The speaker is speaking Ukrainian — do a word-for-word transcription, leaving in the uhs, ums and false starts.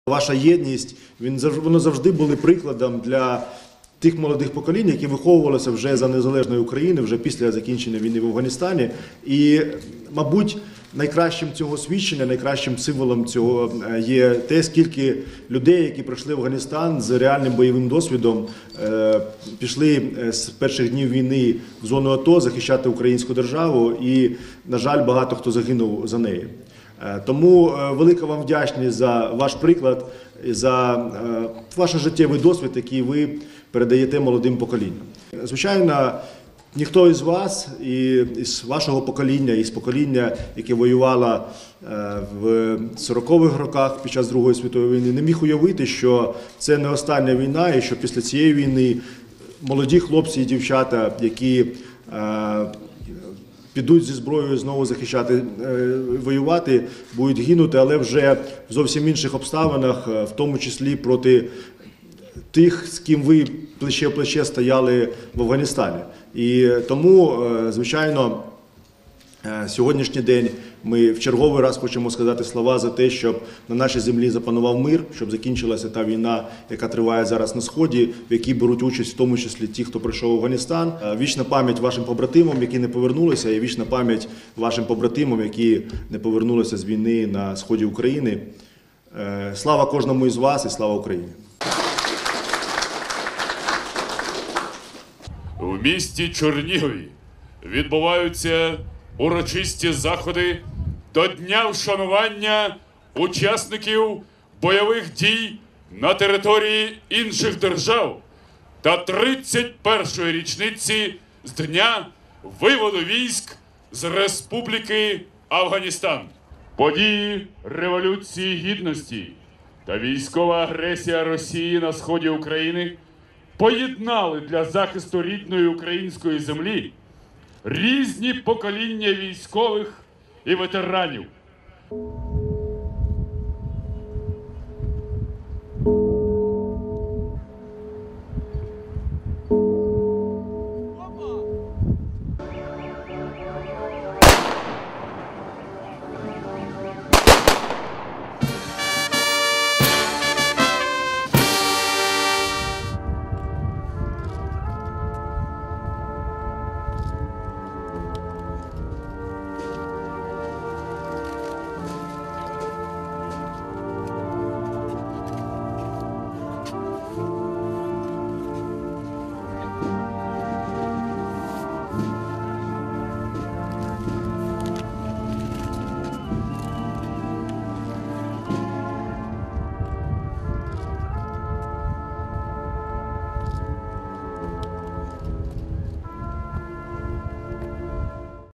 Ваша єдність, він, воно завжди були прикладом для тих молодих поколінь, які виховувалися вже за незалежної України, вже після закінчення війни в Афганістані. І, мабуть, найкращим цього свідчення, найкращим символом цього є те, скільки людей, які прийшли в Афганістан з реальним бойовим досвідом, пішли з перших днів війни в зону АТО захищати українську державу і, на жаль, багато хто загинув за неї. Тому велика вам вдячність за ваш приклад, за ваш життєвий досвід, який ви передаєте молодим поколінням. Звичайно, ніхто із вас, із вашого покоління, із покоління, яке воювало в сорокових роках під час Другої світової війни, не міг уявити, що це не остання війна і що після цієї війни молоді хлопці і дівчата, які підуть зі зброєю знову захищати, воювати, будуть гинути, але вже в зовсім інших обставинах, в тому числі проти тих, з ким ви плече в плече стояли в Афганістані. І тому, звичайно, сьогоднішній день ми в черговий раз хочемо сказати слова за те, щоб на нашій землі запанував мир, щоб закінчилася та війна, яка триває зараз на Сході, в якій беруть участь в тому числі ті, хто прийшов в Афганістан. Вічна пам'ять вашим побратимам, які не повернулися, і вічна пам'ять вашим побратимам, які не повернулися з війни на Сході України. Слава кожному із вас і слава Україні! В місті Чернігові відбуваються урочисті заходи до Дня вшанування учасників бойових дій на території інших держав та тридцять першої річниці з дня виводу військ з Республіки Афганістан. Події Революції Гідності та військова агресія Росії на сході України поєднали для захисту рідної української землі різні покоління військових і ветеранів.